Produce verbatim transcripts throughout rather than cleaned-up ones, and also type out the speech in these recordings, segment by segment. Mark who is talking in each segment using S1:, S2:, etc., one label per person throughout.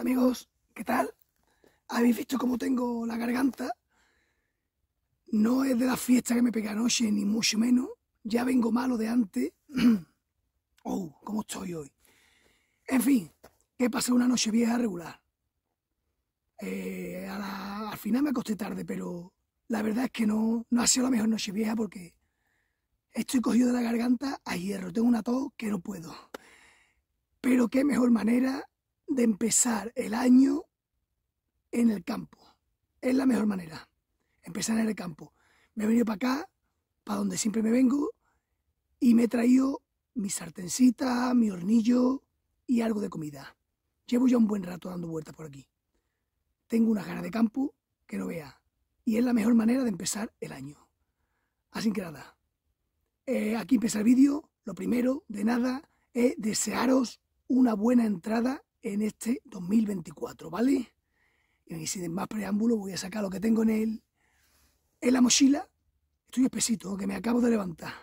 S1: Hola amigos, ¿qué tal? ¿Habéis visto cómo tengo la garganta? No es de la fiesta que me pegué anoche, ni mucho menos. Ya vengo malo de antes. Oh, ¿cómo estoy hoy? En fin, que pasé una noche vieja regular. Eh, a la- al final me acosté tarde, pero la verdad es que no, no ha sido la mejor noche vieja porque estoy cogido de la garganta a hierro. Tengo una tos que no puedo. Pero qué mejor manera de empezar el año en el campo. Es la mejor manera. Empezar en el campo. Me he venido para acá, para donde siempre me vengo, y me he traído mi sartencita, mi hornillo y algo de comida. Llevo ya un buen rato dando vueltas por aquí. Tengo una gana de campo que no vea. Y es la mejor manera de empezar el año. Así que nada, eh, aquí empieza el vídeo. Lo primero de nada es desearos una buena entrada en este dos mil veinticuatro, ¿vale? Y sin más preámbulo voy a sacar lo que tengo en, el, en la mochila. Estoy espesito, que me acabo de levantar.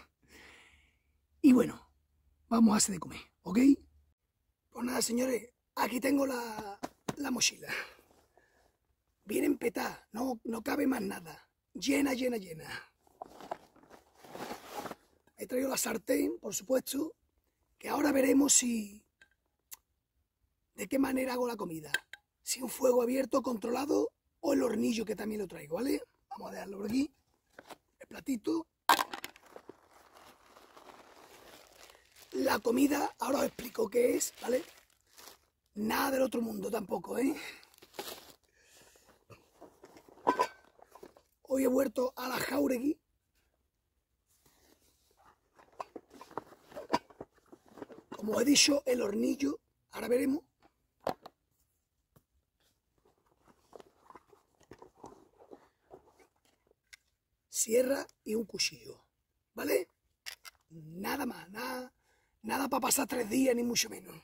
S1: Y bueno, vamos a hacer de comer, ¿ok? Pues nada, señores, aquí tengo la, la mochila. Bien empetada, no, no cabe más nada. Llena, llena, llena. He traído la sartén, por supuesto, que ahora veremos si... de qué manera hago la comida. Si un fuego abierto, controlado, o el hornillo, que también lo traigo, ¿vale? Vamos a dejarlo por aquí. El platito. La comida, ahora os explico qué es, ¿vale? Nada del otro mundo tampoco, ¿eh? Hoy he vuelto a la Jauregui. Como os he dicho, el hornillo, ahora veremos. Sierra y un cuchillo, ¿vale? Nada más, nada, nada para pasar tres días, ni mucho menos.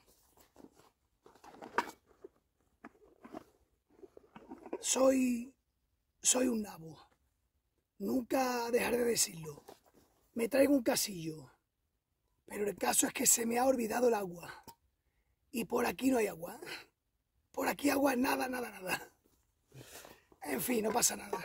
S1: Soy, soy un nabo. Nunca dejaré de decirlo. Me traigo un casillo, pero el caso es que se me ha olvidado el agua. Y por aquí no hay agua. Por aquí agua nada, nada, nada. En fin, no pasa nada.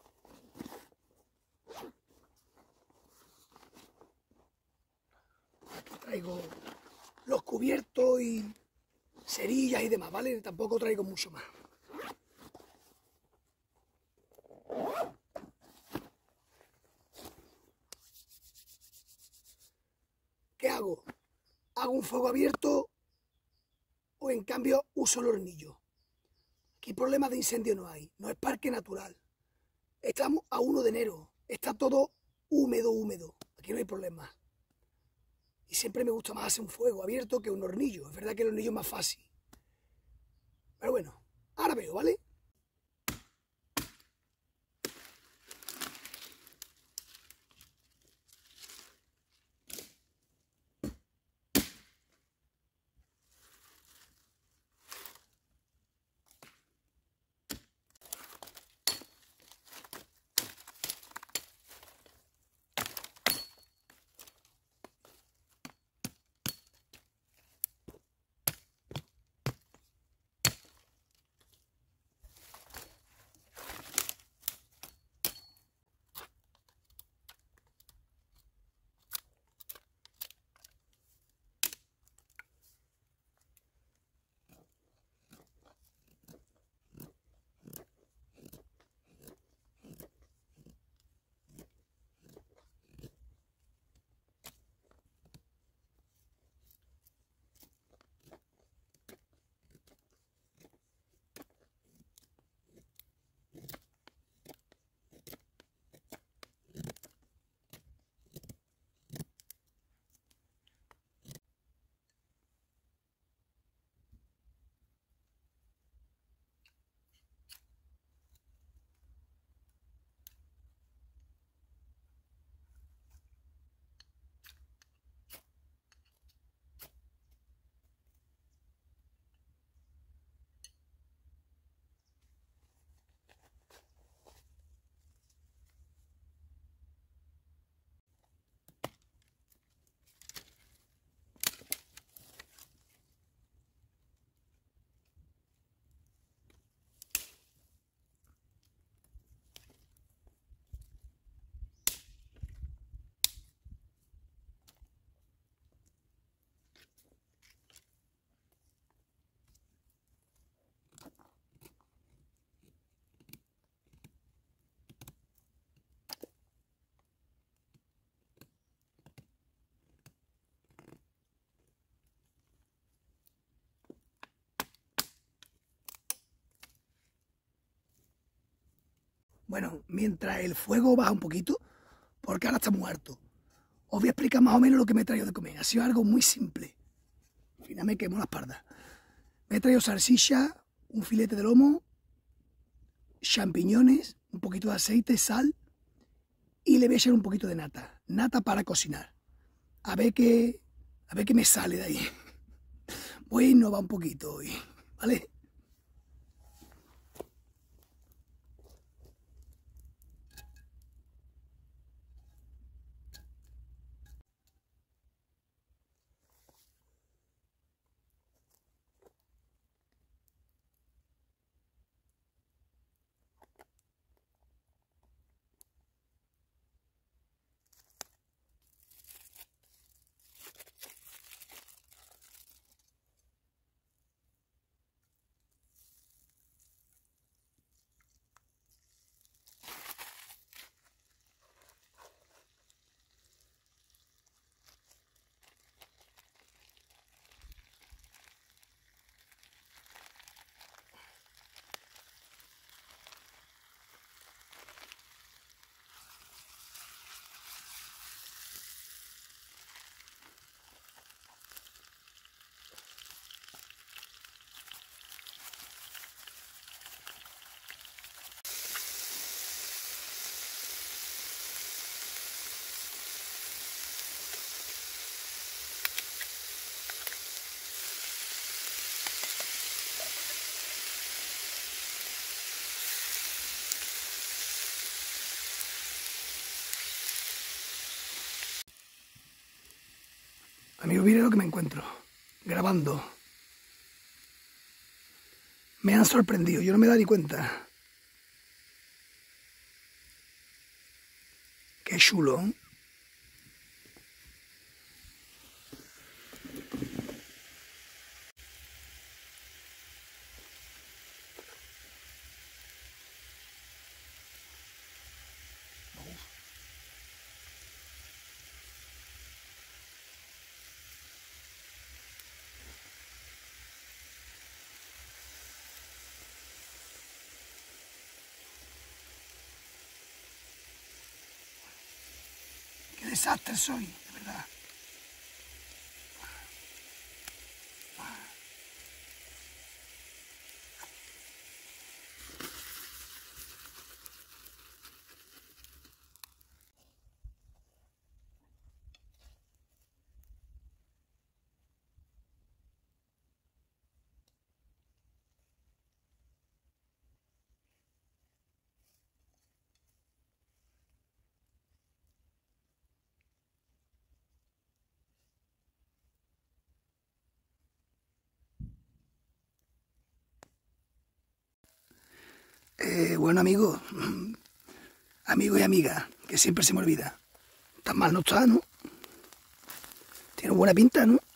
S1: Aquí traigo los cubiertos y cerillas y demás, ¿vale? Tampoco traigo mucho más. ¿Qué hago? ¿Hago un fuego abierto o en cambio uso el hornillo? Aquí problemas de incendio no hay, no es parque natural. Estamos a uno de enero, está todo húmedo, húmedo, aquí no hay problemas. Y siempre me gusta más hacer un fuego abierto que un hornillo, es verdad que el hornillo es más fácil. Pero bueno, ahora veo, ¿vale? Bueno, mientras el fuego baja un poquito, porque ahora está muy harto, os voy a explicar más o menos lo que me he traído de comer. Ha sido algo muy simple. Al final me quemo la espalda. Me he traído salchicha, un filete de lomo, champiñones, un poquito de aceite, sal y le voy a echar un poquito de nata. Nata para cocinar. A ver qué, a ver qué me sale de ahí. Voy a innovar un poquito hoy, ¿vale? Amigos, miren lo que me encuentro, grabando. Me han sorprendido, yo no me he dado ni cuenta. Qué chulo, ¿eh? Qué desastre soy, de verdad. Eh, bueno, amigos, amigos y amigas, que siempre se me olvida. Tan mal no está, ¿no? Tiene buena pinta, ¿no?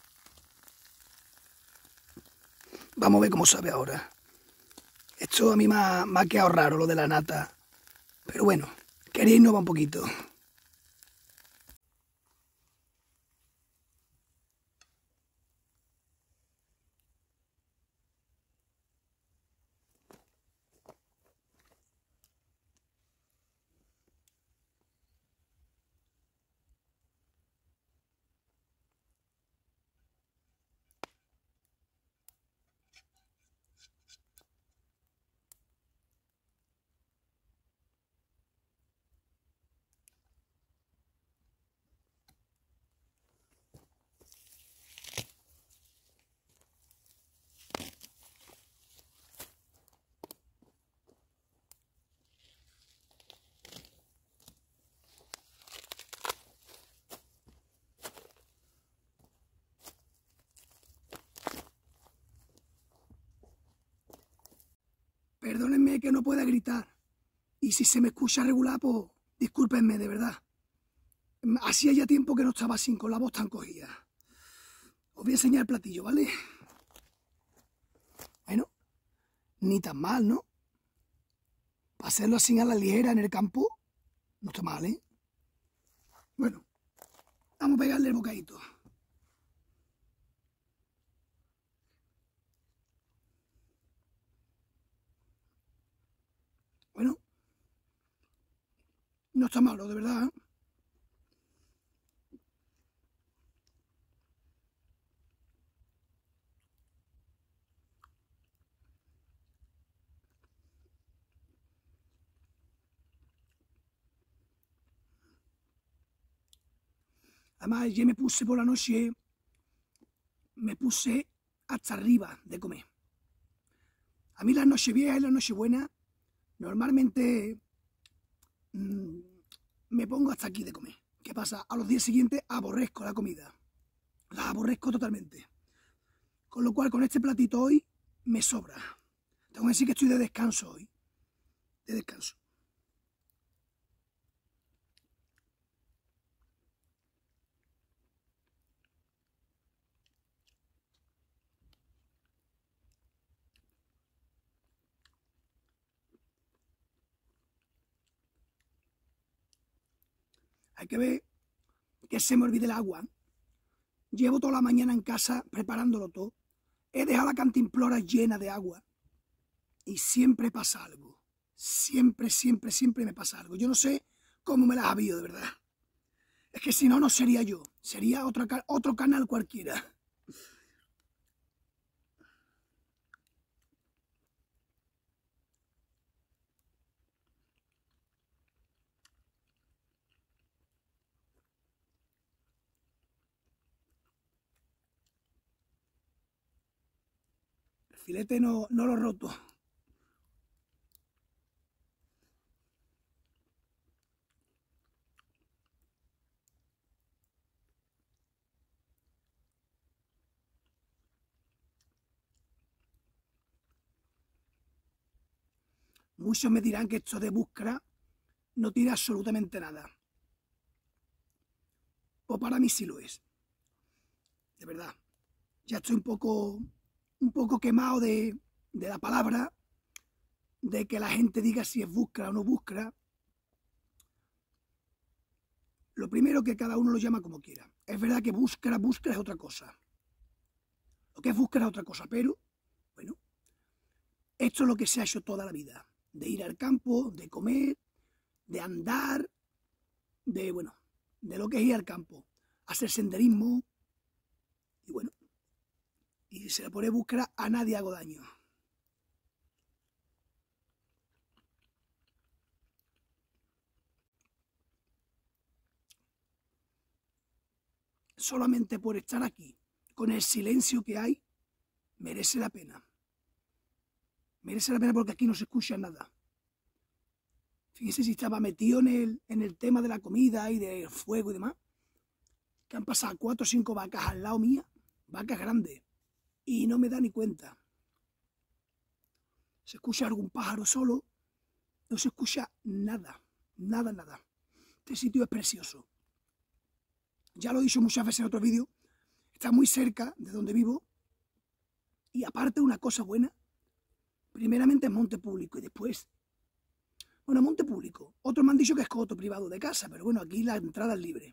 S1: Vamos a ver cómo sabe ahora. Esto a mí me ha, me ha quedado raro, lo de la nata. Pero bueno, quería innovar un poquito. Perdónenme que no pueda gritar. Y si se me escucha regular, pues discúlpenme, de verdad. Hacía ya tiempo que no estaba así, con la voz tan cogida. Os voy a enseñar el platillo, ¿vale? Bueno, ni tan mal, ¿no? Para hacerlo así a la ligera en el campo, no está mal, ¿eh? Bueno, vamos a pegarle el bocadito. Bueno, No está malo, de verdad, ¿eh? Además, ayer me puse por la noche, me puse hasta arriba de comer. A mí las noches viejas y las noches buenas, normalmente mmm, me pongo hasta aquí de comer. ¿Qué pasa? A los días siguientes aborrezco la comida. La aborrezco totalmente. Con lo cual, con este platito hoy, me sobra. Tengo que decir que estoy de descanso hoy. De descanso. Hay que ver que se me olvide el agua. Llevo toda la mañana en casa preparándolo todo. He dejado la cantimplora llena de agua. Y siempre pasa algo. Siempre, siempre, siempre me pasa algo. Yo no sé cómo me las ha habido, de verdad. Es que si no, no sería yo. Sería otro, otro canal cualquiera. El filete no, no lo he roto. Muchos me dirán que esto de búsqueda no tiene absolutamente nada. O para mí sí lo es. De verdad. Ya estoy un poco, un poco quemado de, de la palabra, de que la gente diga si es búsqueda o no búsqueda. Lo primero, que cada uno lo llama como quiera. Es verdad que búsqueda, búsqueda es otra cosa. Lo que es búsqueda es otra cosa, pero, bueno, esto es lo que se ha hecho toda la vida. De ir al campo, de comer, de andar, de, bueno, de lo que es ir al campo. Hacer senderismo, y bueno, y si se le pone búsqueda, a nadie hago daño. Solamente por estar aquí, con el silencio que hay, merece la pena. Merece la pena porque aquí no se escucha nada. Fíjense si estaba metido en el, en el tema de la comida y del fuego y demás, que han pasado cuatro o cinco vacas al lado mía, vacas grandes, y no me da ni cuenta. Se escucha algún pájaro solo, no se escucha nada, nada, nada. Este sitio es precioso. Ya lo he dicho muchas veces en otros vídeos, está muy cerca de donde vivo, y aparte una cosa buena, primeramente es monte público y después, bueno, monte público. Otros me han dicho que es coto privado de casa, pero bueno, aquí la entrada es libre.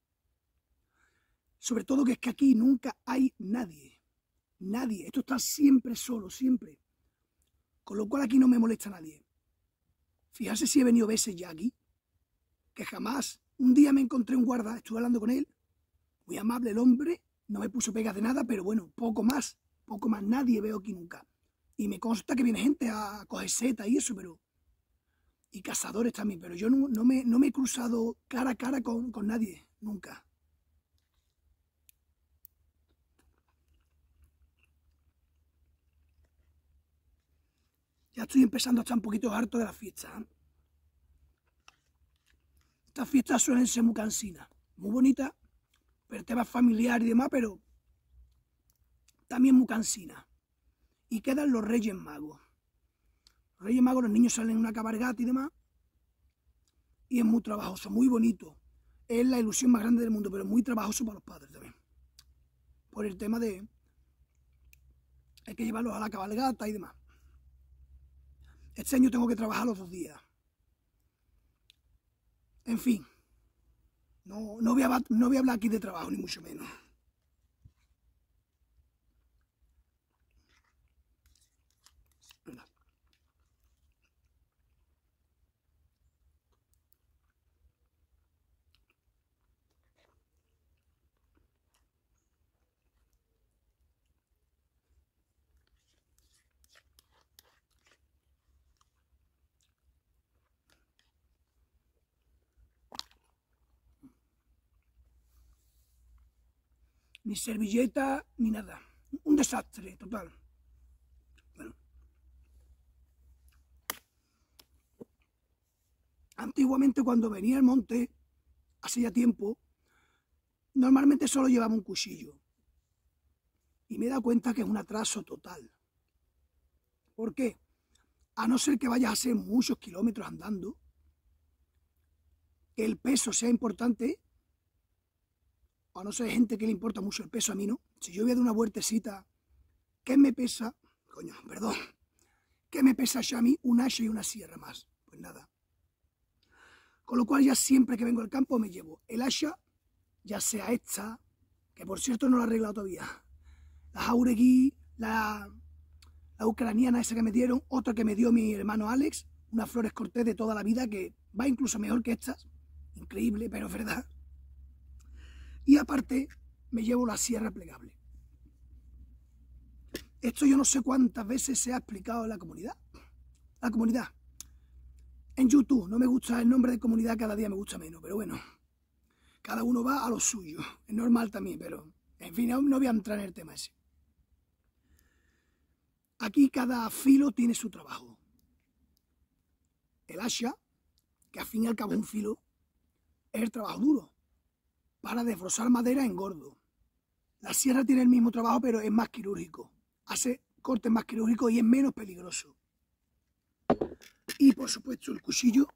S1: Sobre todo que es que aquí nunca hay nadie, nadie. Esto está siempre solo, siempre. Con lo cual aquí no me molesta nadie. Fíjate si he venido veces ya aquí, que jamás. Un día me encontré un guarda, estuve hablando con él, muy amable el hombre, no me puso pegas de nada, pero bueno, poco más, poco más, nadie veo aquí nunca. Y me consta que viene gente a coger seta y eso, pero... Y cazadores también, pero yo no, no, me, no me he cruzado cara a cara con, con nadie, nunca. Ya estoy empezando a estar un poquito harto de la fiesta. ¿eh? Estas fiestas suelen ser muy cansinas, muy bonitas, pero el tema familiar y demás, pero también muy cansinas. Y quedan los Reyes Magos. Los Reyes Magos, los niños salen en una cabalgata y demás, y es muy trabajoso, muy bonito. Es la ilusión más grande del mundo, pero muy trabajoso para los padres también. Por el tema de... hay que llevarlos a la cabalgata y demás. Este año tengo que trabajar los dos días. En fin, no, no, voy a, no voy a hablar aquí de trabajo, ni mucho menos. ni servilleta, ni nada. Un desastre total. Bueno. Antiguamente cuando venía al monte, hace ya tiempo, normalmente solo llevaba un cuchillo. Y me he dado cuenta que es un atraso total. ¿Por qué? A no ser que vayas a hacer muchos kilómetros andando, que el peso sea importante, a no ser gente que le importa mucho el peso, a mí no. Si yo voy a dar una vueltecita, ¿qué me pesa? Coño, perdón. ¿Qué me pesa ya a mí? Un hacha y una sierra más. Pues nada. Con lo cual ya siempre que vengo al campo me llevo el hacha, ya sea esta, que por cierto no la he arreglado todavía, la Jauregui, la, la ucraniana esa que me dieron, otra que me dio mi hermano Alex, unas flores cortés de toda la vida que va incluso mejor que estas. Increíble, pero es verdad. Y aparte me llevo la sierra plegable. Esto yo no sé cuántas veces se ha explicado en la comunidad. La comunidad. En YouTube no me gusta el nombre de comunidad, cada día me gusta menos, pero bueno. Cada uno va a lo suyo. Es normal también, pero en fin, no voy a entrar en el tema ese. Aquí cada filo tiene su trabajo. El hacha, que al fin y al cabo es un filo, es el trabajo duro. Para desbrozar madera en gordo. La sierra tiene el mismo trabajo, pero es más quirúrgico. Hace cortes más quirúrgicos y es menos peligroso. Y por supuesto el cuchillo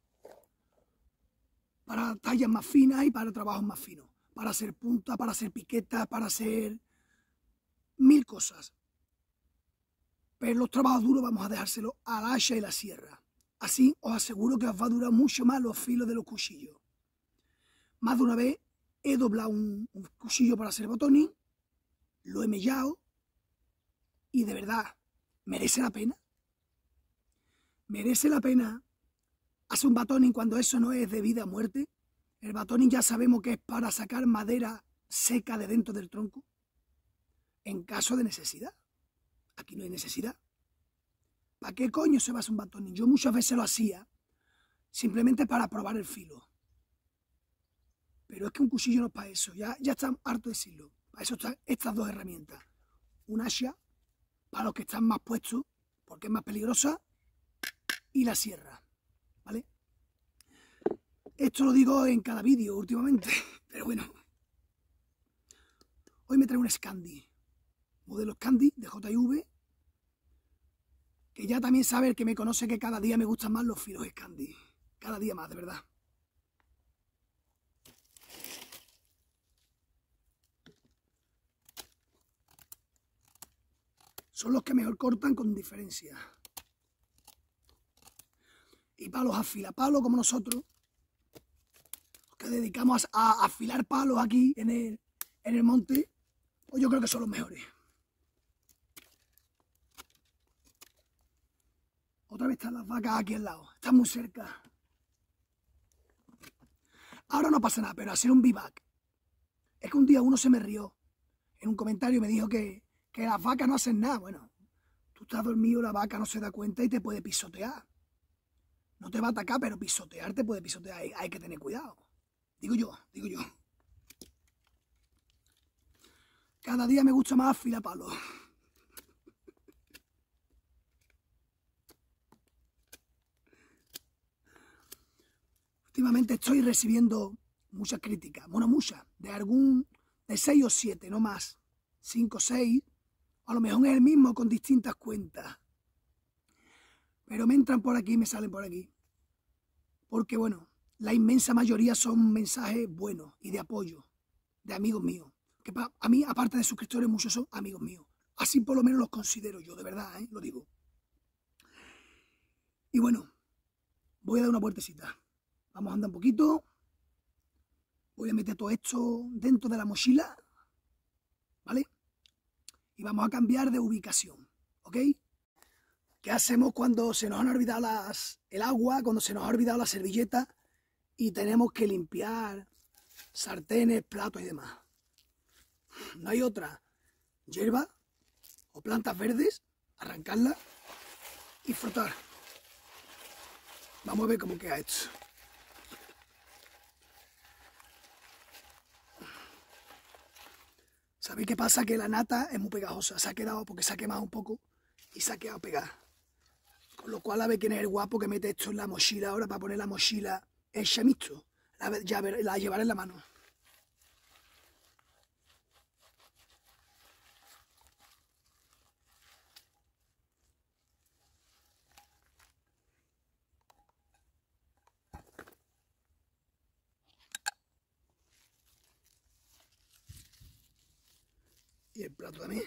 S1: para tallas más finas y para trabajos más finos. Para hacer punta, para hacer piquetas, para hacer mil cosas. Pero los trabajos duros vamos a dejárselos al hacha y la sierra. Así os aseguro que os va a durar mucho más los filos de los cuchillos. Más de una vez he doblado un, un cuchillo para hacer botoning, lo he mellado y de verdad, ¿merece la pena? ¿Merece la pena hacer un batoning cuando eso no es de vida a muerte? El batoning ya sabemos que es para sacar madera seca de dentro del tronco, en caso de necesidad. Aquí no hay necesidad. ¿Para qué coño se va a hacer un batoning? Yo muchas veces lo hacía simplemente para probar el filo. Pero es que un cuchillo no es para eso, ya, ya está harto de decirlo. Para eso están estas dos herramientas. Un hacha, para los que están más puestos, porque es más peligrosa, y la sierra, ¿vale? Esto lo digo en cada vídeo últimamente, pero bueno. Hoy me traigo un Scandi, modelo Scandi de J V, que ya también sabe el que me conoce que cada día me gustan más los filos Scandi. Cada día más, de verdad. Son los que mejor cortan con diferencia. Y palos afilapalos como nosotros, los que dedicamos a afilar palos aquí en el, en el monte, pues yo creo que son los mejores. Otra vez están las vacas aquí al lado, están muy cerca. Ahora no pasa nada, pero hacer un vivac. Es que un día uno se me rió en un comentario y me dijo que, que las vacas no hacen nada. Bueno, tú estás dormido, la vaca no se da cuenta y te puede pisotear. No te va a atacar, pero pisotear te puede pisotear. Hay, hay que tener cuidado. Digo yo, digo yo. Cada día me gusta más afilar palos. Últimamente estoy recibiendo muchas críticas, bueno, muchas, de algún, de seis o siete, no más, cinco o seis, a lo mejor es el mismo con distintas cuentas. Pero me entran por aquí y me salen por aquí. Porque, bueno, la inmensa mayoría son mensajes buenos y de apoyo, de amigos míos. Que a mí, aparte de suscriptores, muchos son amigos míos. Así por lo menos los considero yo, de verdad, ¿eh? Lo digo. Y bueno, voy a dar una vueltecita. Vamos a andar un poquito. Voy a meter todo esto dentro de la mochila, ¿vale? Y vamos a cambiar de ubicación, ¿ok? ¿Qué hacemos cuando se nos han olvidado las, el agua, cuando se nos ha olvidado la servilleta y tenemos que limpiar sartenes, platos y demás? No hay otra. Hierba o plantas verdes, arrancarlas y frotar. Vamos a ver cómo queda esto. ¿Sabéis qué pasa? Que la nata es muy pegajosa, se ha quedado porque se ha quemado un poco y se ha quedado pegada. Con lo cual, a ver quién es el guapo que mete esto en la mochila ahora para poner la mochila hecha mixto. La, ya, la llevaré en la mano. Y el plato también.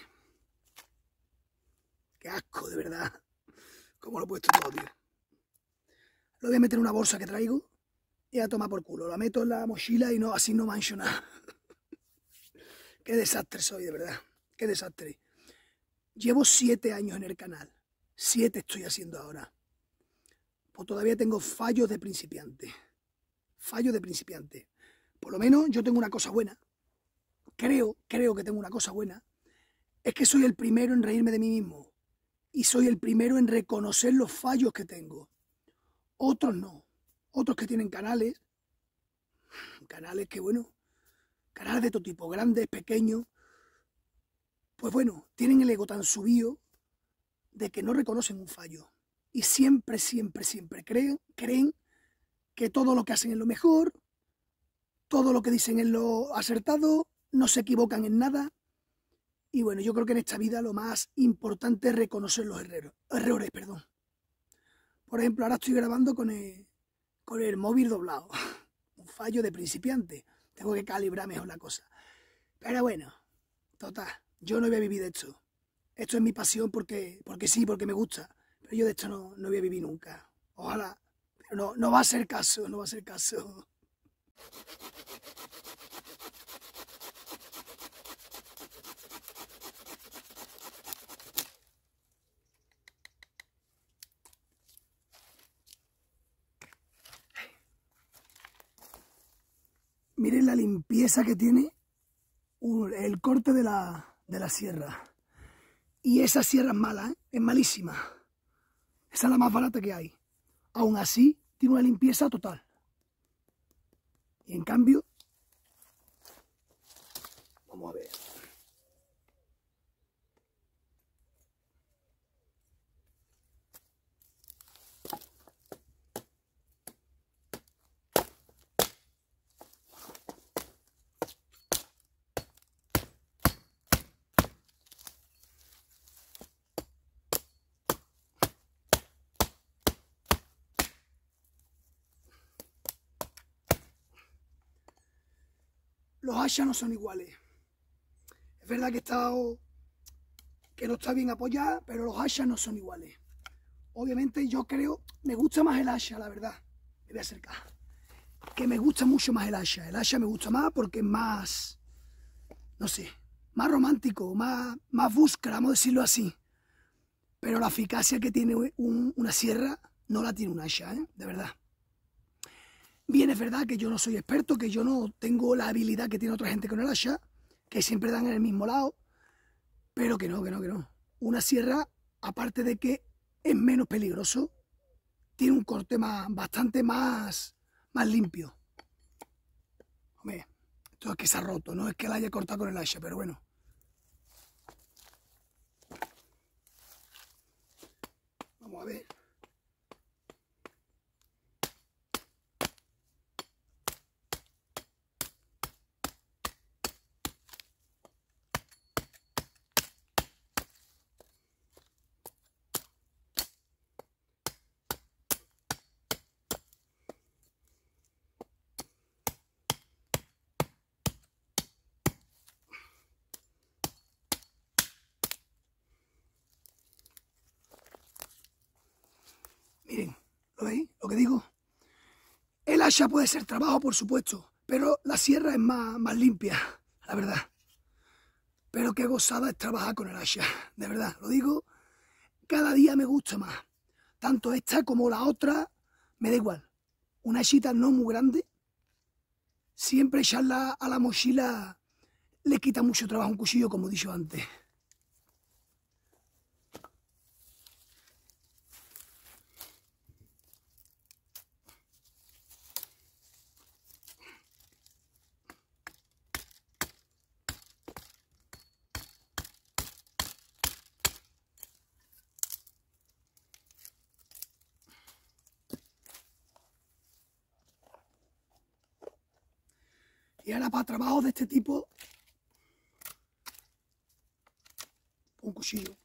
S1: Qué asco, de verdad. Cómo lo he puesto todo, tío. Lo voy a meter en una bolsa que traigo y a tomar por culo. La meto en la mochila y no, así no mancho nada. Qué desastre soy, de verdad. Qué desastre. Llevo siete años en el canal. Siete estoy haciendo ahora. Pues todavía tengo fallos de principiante. Fallos de principiante. Por lo menos yo tengo una cosa buena. Creo, creo que tengo una cosa buena. Es que soy el primero en reírme de mí mismo. Y soy el primero en reconocer los fallos que tengo. Otros no. Otros que tienen canales. Canales que, bueno, canales de todo tipo, grandes, pequeños. Pues bueno, tienen el ego tan subido de que no reconocen un fallo. Y siempre, siempre, siempre creen, creen que todo lo que hacen es lo mejor, todo lo que dicen es lo acertado, no se equivocan en nada. Y bueno, yo creo que en esta vida lo más importante es reconocer los errores. errores perdón. Por ejemplo, ahora estoy grabando con el, con el móvil doblado. Un fallo de principiante. Tengo que calibrar mejor la cosa. Pero bueno, total, yo no voy a vivir de esto. Esto es mi pasión porque, porque sí, porque me gusta. Pero yo de esto no, no voy a vivir nunca. Ojalá. Pero no, no va a ser caso, no va a ser caso. Miren la limpieza que tiene el corte de la, de la sierra. Y esa sierra es mala, ¿eh? Es malísima. Esa es la más barata que hay. Aún así, tiene una limpieza total. Y en cambio, vamos a ver. Los hachas no son iguales. Es verdad que, está, que no está bien apoyada, pero los hachas no son iguales. Obviamente yo creo, me gusta más el hacha, la verdad. Me voy a acercar. Que me gusta mucho más el hacha. El hacha me gusta más porque es más, no sé, más romántico, más, más busca, vamos a decirlo así. Pero la eficacia que tiene un, una sierra no la tiene un hacha, ¿eh? De verdad. Bien, es verdad que yo no soy experto, que yo no tengo la habilidad que tiene otra gente con el hacha, que siempre dan en el mismo lado, pero que no, que no, que no. Una sierra, aparte de que es menos peligroso, tiene un corte más, bastante más, más limpio. Hombre, esto es que se ha roto, no es que la haya cortado con el hacha, pero bueno. Vamos a ver. Miren, ¿lo veis? Lo que digo. El hacha puede ser trabajo, por supuesto, pero la sierra es más, más limpia, la verdad. Pero qué gozada es trabajar con el hacha, de verdad, lo digo. Cada día me gusta más. Tanto esta como la otra, me da igual. Una hachita no muy grande. Siempre echarla a la mochila le quita mucho trabajo a un cuchillo, como he dicho antes. Y ahora para trabajos de este tipo, un cuchillo.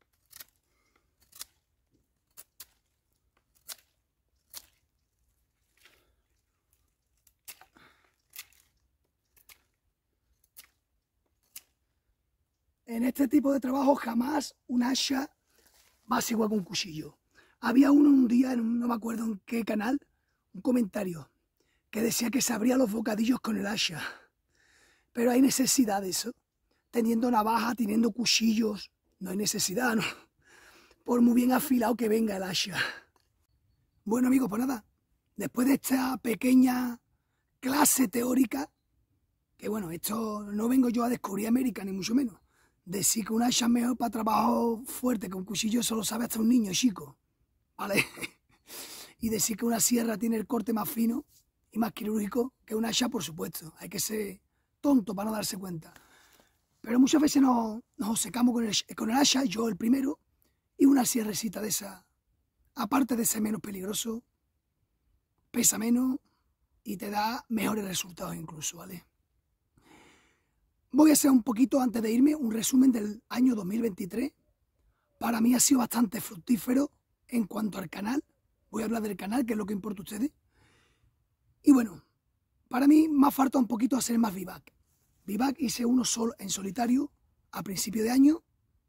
S1: En este tipo de trabajo jamás un hacha va a ser igual que un cuchillo. Había uno un día, en, no me acuerdo en qué canal, un comentario que decía que se abría los bocadillos con el hacha. Pero hay necesidad de eso. Teniendo navaja, teniendo cuchillos, no hay necesidad, ¿no? Por muy bien afilado que venga el hacha. Bueno, amigos, pues nada, después de esta pequeña clase teórica, que bueno, esto no vengo yo a descubrir América, ni mucho menos. Decir que un hacha es mejor para trabajo fuerte que un cuchillo solo sabe hasta un niño chico, ¿vale? Y decir que una sierra tiene el corte más fino y más quirúrgico que un hacha, por supuesto. Hay que ser tonto para no darse cuenta. Pero muchas veces nos, nos secamos con el, con el hacha, yo el primero, y una sierrecita de esa, aparte de ser menos peligroso, pesa menos y te da mejores resultados incluso, ¿vale? Voy a hacer un poquito, antes de irme, un resumen del año dos mil veintitrés. Para mí ha sido bastante fructífero en cuanto al canal. Voy a hablar del canal, que es lo que importa a ustedes. Y bueno, para mí me ha faltado un poquito hacer más vivac. Vivac hice uno solo en solitario a principio de año.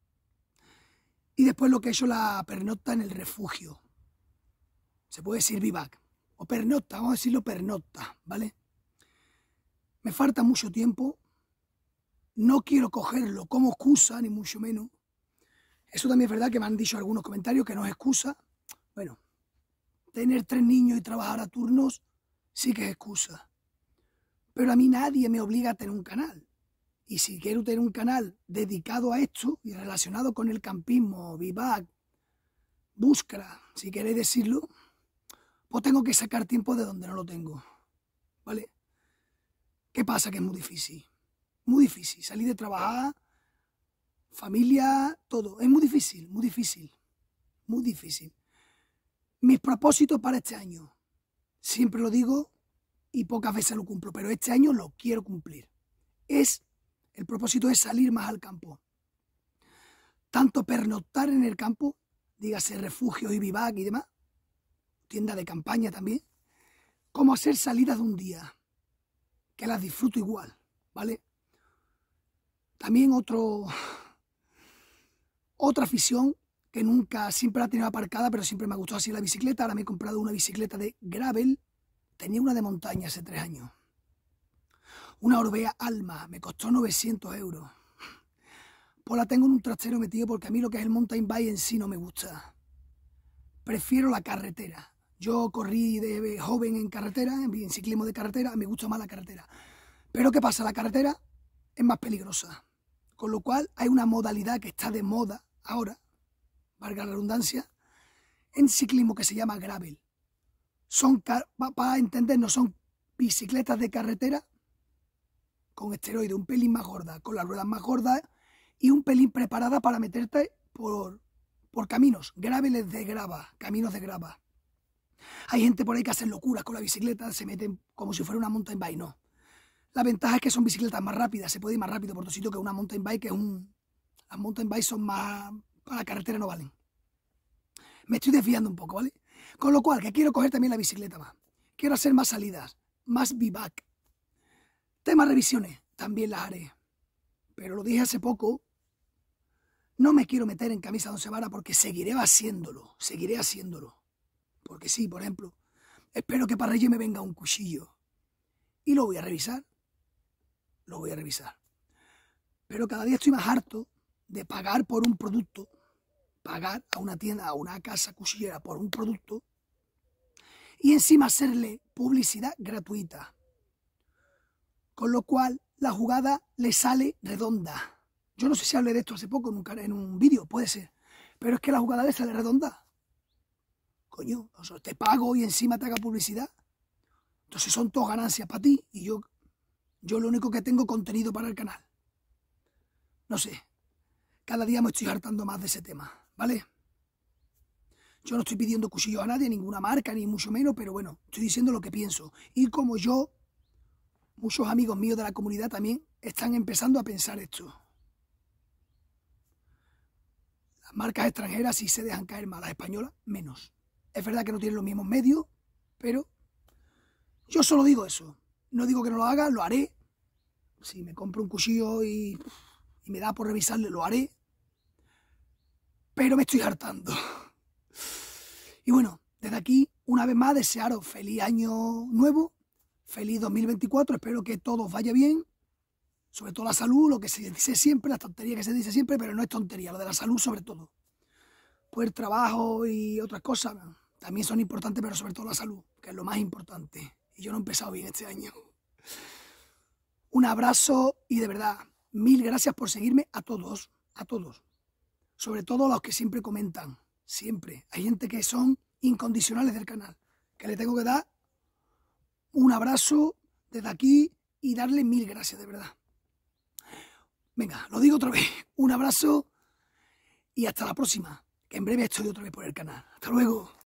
S1: Y después lo que he hecho la pernocta en el refugio. Se puede decir vivac. O pernocta, vamos a decirlo pernocta, ¿vale? Me falta mucho tiempo. No quiero cogerlo como excusa, ni mucho menos. Eso también es verdad que me han dicho algunos comentarios que no es excusa. Bueno, tener tres niños y trabajar a turnos sí que es excusa. Pero a mí nadie me obliga a tener un canal. Y si quiero tener un canal dedicado a esto y relacionado con el campismo, vivac, búsqueda, si queréis decirlo, pues tengo que sacar tiempo de donde no lo tengo. ¿Vale? ¿Qué pasa? Que es muy difícil. Muy difícil. Salir de trabajar, familia, todo. Es muy difícil, muy difícil. Muy difícil. Mis propósitos para este año. Siempre lo digo y pocas veces lo cumplo, pero este año lo quiero cumplir. Es, el propósito es salir más al campo. Tanto pernoctar en el campo, dígase refugios y vivac y demás, tienda de campaña también, como hacer salidas de un día, que las disfruto igual, ¿vale? También otro, otra afición que nunca, siempre la he tenido aparcada, pero siempre me ha gustado así la bicicleta. Ahora me he comprado una bicicleta de gravel. Tenía una de montaña hace tres años. Una Orbea Alma, me costó novecientos euros. Pues la tengo en un trastero metido porque a mí lo que es el mountain bike en sí no me gusta. Prefiero la carretera. Yo corrí de joven en carretera, en ciclismo de carretera, me gusta más la carretera. Pero ¿qué pasa? La carretera es más peligrosa. Con lo cual hay una modalidad que está de moda ahora, valga la redundancia, en ciclismo que se llama gravel. Son, para entendernos, son bicicletas de carretera con esteroide un pelín más gorda, con las ruedas más gordas y un pelín preparada para meterte por, por caminos, graveles de grava, caminos de grava. Hay gente por ahí que hace locuras con la bicicleta, se meten como si fuera una mountain bike, no. La ventaja es que son bicicletas más rápidas, se puede ir más rápido por tu sitio que una mountain bike, que es un... Las mountain bikes son más... para la carretera no valen. Me estoy desviando un poco, ¿vale? Con lo cual, que quiero coger también la bicicleta más. Quiero hacer más salidas, más vivac. Temas revisiones, también las haré. Pero lo dije hace poco, no me quiero meter en camisa de once varas porque seguiré haciéndolo, seguiré haciéndolo. Porque sí, por ejemplo, espero que para Reyes me venga un cuchillo. Y lo voy a revisar. Lo voy a revisar. Pero cada día estoy más harto de pagar por un producto, pagar a una tienda, a una casa cuchillera por un producto y encima hacerle publicidad gratuita. Con lo cual la jugada le sale redonda. Yo no sé si hablé de esto hace poco en un, en un vídeo, puede ser, pero es que la jugada le sale redonda. Coño, o sea, te pago y encima te haga publicidad. Entonces son todas ganancias para ti y yo, yo lo único que tengo contenido para el canal. No sé, cada día me estoy hartando más de ese tema, ¿vale? Yo no estoy pidiendo cuchillos a nadie, ninguna marca, ni mucho menos, pero bueno, estoy diciendo lo que pienso. Y como yo muchos amigos míos de la comunidad también están empezando a pensar esto. Las marcas extranjeras sí se dejan caer más, las españolas menos. Es verdad que no tienen los mismos medios, pero yo solo digo eso. No digo que no lo haga, lo haré. Si me compro un cuchillo y, y me da por revisarle, lo haré. Pero me estoy hartando. Y bueno, desde aquí, una vez más, desearos feliz año nuevo, feliz dos mil veinticuatro, espero que todo os vaya bien, sobre todo la salud, lo que se dice siempre, la tontería que se dice siempre, pero no es tontería, lo de la salud sobre todo. Pues el trabajo y otras cosas también son importantes, pero sobre todo la salud, que es lo más importante. Y yo no he empezado bien este año. Un abrazo y de verdad, mil gracias por seguirme a todos, a todos. Sobre todo a los que siempre comentan, siempre. Hay gente que son incondicionales del canal, que le tengo que dar un abrazo desde aquí y darle mil gracias, de verdad. Venga, lo digo otra vez, un abrazo y hasta la próxima, que en breve estoy otra vez por el canal. Hasta luego.